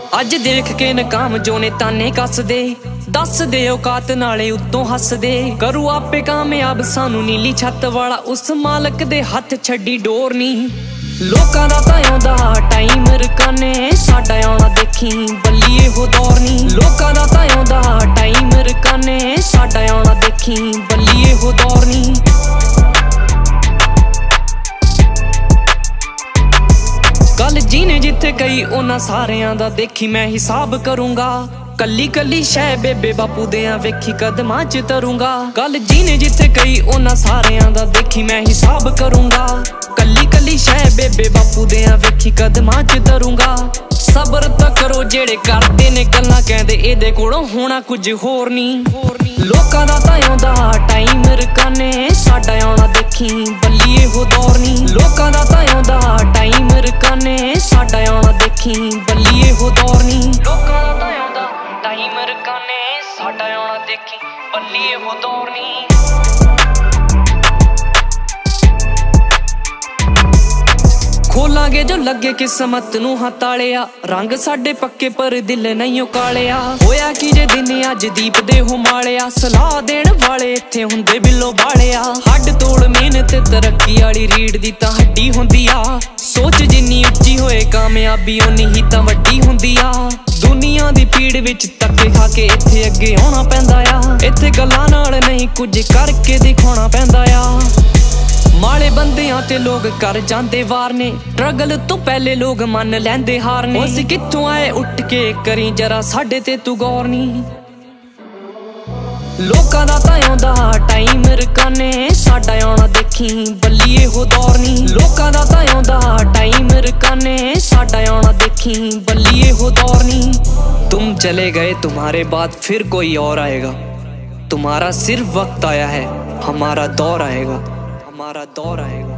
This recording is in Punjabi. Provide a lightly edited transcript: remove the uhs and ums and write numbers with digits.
ਅੱਜ ਦੇਖ ਕੇ ਨਕਾਮ ਜੋ ਨੇ ਤਾਨੇ ਕੱਸਦੇ, ਦੱਸਦੇ ਔਕਾਤ ਨਾਲੇ ਉੱਤੋਂ ਹੱਸਦੇ। ਕਰੂ ਆਪੇ ਕਾਮਯਾਬ ਸਾਨੂੰ ਨੀਲੀ ਛੱਤ ਵਾਲਾ, ਉਸ ਮਾਲਕ ਦੇ ਹੱਥ ਛੱਡੀ ਡੋਰ ਨੀ। ਲੋਕਾਂ ਦਾ ਤਾਂ ਆਉਂਦਾ ਟਾਈਮ ਰਕਾਨੇ, ਸਾਡਾ ਆਉਣਾ ਦੇਖੀ ਬੱਲੀਏ ਹੋ ਦੌਰ ਨੀ। ਲੋਕਾਂ ਦਾ ਤਾਂ ਆਉਂਦਾ ਟਾਈਮ ਰਕਾਨੇ, ਸਾਡਾ ਆਉਣਾ ਦੇਖੀ ਬੱਲੀਏ ਹੋ ਦੌਰ ਨੀ। ਗੱਲ ਜਿਹਨੇ ਜਿੱਥੇ ਗਈ ਉਹਨਾਂ ਸਾਰਿਆਂ ਦਾ ਦੇਖੀ ਮੈਂ ਹਿਸਾਬ ਕਰੂੰਗਾ। ਕੱਲੀ ਕੱਲੀ ਸ਼ੈ ਬੇਬੇ ਬਾਪੂ ਦਿਆਂ ਵੇਖੀ ਕਦਮਾਂ ਚ ਤਰੂੰਗਾ। ਗੱਲ ਜਿਹਨੇ ਜਿੱਥੇ ਗਈ ਉਹਨਾਂ ਸਾਰਿਆਂ ਦਾ ਦੇਖੀ ਮੈਂ ਹਿਸਾਬ ਕਰੂੰਗਾ। ਕੱਲੀ ਕੱਲੀ ਸ਼ੈ ਬੇਬੇ ਬਾਪੂ ਦਿਆਂ ਵੇਖੀ ਕਦਮਾਂ ਚ ਤਰੂੰਗਾ। ਸਬਰ ਤਾਂ ਕਰੋ ਜਿਹੜੇ ਕਰਦੇ ਨੇ ਗੱਲਾਂ, ਕਹਿੰਦੇ ਇਹਦੇ ਕੋਲੋਂ ਹੋਣਾ ਕੁਝ ਹੋਰ ਨੀ। ਲੋਕਾਂ ਦਾ ਤਾਂ ਆਉਂਦਾ ਟਾਈਮ ਰਕਾਨੇ, ਸਾਡਾ ਆਉਣਾ ਦੇਖੀ ਬੱਲੀਏ ਹੋ ਦੌਰ ਨੀ। ਲੋਕਾਂ ਦਾ ਤਾਂ ਆਉਂਦਾ ਟਾਈਮ ਰਕਾਨੇ, ਸਾਡਾ ਆਉਣਾ ਦੇਖੀ ਬੱਲੀਏ ਹੋ ਦੌਰ ਨੀ। ਲੋਕਾਂ ਦਾ ਤਾਂ ਆਉਂਦਾ ਟਾਈਮ ਰਕਾਨੇ, ਸਾਡਾ ਆਉਣਾ ਦੇਖੀ ਬੱਲੀਏ ਹੋ ਦੌਰ ਨੀ। ਖੋਲਾਂਗੇ ਜੋ ਲੱਗੇ ਕਿਸਮਤ ਨੂੰ ਹਤਾਲਿਆ, ਰੰਗ ਸਾਡੇ ਪੱਕੇ ਪਰ ਦਿਲ ਨਹੀਂ ਓ ਕਾਲਿਆ। ਹੋਇਆ ਕੀ ਜੇ ਦਿਨ ਅੱਜ ਦੀਪ ਦੇ ਹੁਮਾਲਿਆ, ਸਲਾਹ ਦੇਣ ਵਾਲੇ ਇੱਥੇ ਹੁੰਦੇ ਬਿੱਲੋ ਬਾਲਿਆ। ਹੱਡ ਤੋੜ ਮਿਹਨਤ ਤਰੱਕੀ ਵਾਲੀ ਰੀੜ ਦੀ ਤਾਂ ਹੱਡੀ ਹੁੰਦੀ ਆ, ਸੋਚ ਜਿੰਨੀ ਉੱਚੀ ਹੋਏ ਕਾਮਯਾਬੀ ਓਨੀ ਹੀ ਤਾਂ ਵੱਡੀ ਹੁੰਦੀ ਆ। ਦੁਨੀਆ ਦੀ ਭੀੜ ਵਿੱਚ ਧੱਕੇ ਖਾ ਕੇ ਇੱਥੇ ਅੱਗੇ ਆਉਣਾ ਪੈਂਦਾ ਆ, ਇੱਥੇ ਗੱਲਾਂ ਨਾਲ ਨਹੀਂ ਕੁਝ ਕਰਕੇ ਦਿਖਾਉਣਾ ਪੈਂਦਾ ਆ। ਮਾੜੇ ਬੰਦਿਆਂ ਤੇ ਲੋਕ ਕਰ ਜਾਂਦੇ ਵਾਰ ਨੇ, ਸਟਰਗਲ ਤੋਂ ਪਹਿਲੇ ਲੋਕ ਮੰਨ ਲੈਂਦੇ ਹਾਰ ਨੇ। ਅਸੀਂ ਕਿੱਥੋਂ ਆਏ ਉੱਠ ਕੇ ਕਰੀ ਜਰਾ ਸਾਡੇ ਤੇ ਤੂੰ ਗੌਰ ਨੀ। ਲੋਕਾਂ ਦਾ ਤਾਂ ਆਉਂਦਾ ਟਾਈਮ ਰਕਾਨੇ, ਸਾਡਾ ਆਉਣਾ ਦੇਖੀ ਬੱਲੀਏ ਹੋ ਦੌਰ ਨੀ। ਲੋਕਾਂ ਦਾ ਤਾਂ ਆਉਂਦਾ ਟਾਈਮ ਰਕਾਨੇ, ਸਾਡਾ ਆਉਣਾ ਦੇਖੀ ਬੱਲੀਏ ਹੋ ਦੌਰ ਨੀ। तुम चले गए तुम्हारे बाद फिर कोई और आएगा, तुम्हारा सिर्फ वक्त आया है, हमारा दौर आएगा, हमारा दौर आएगा।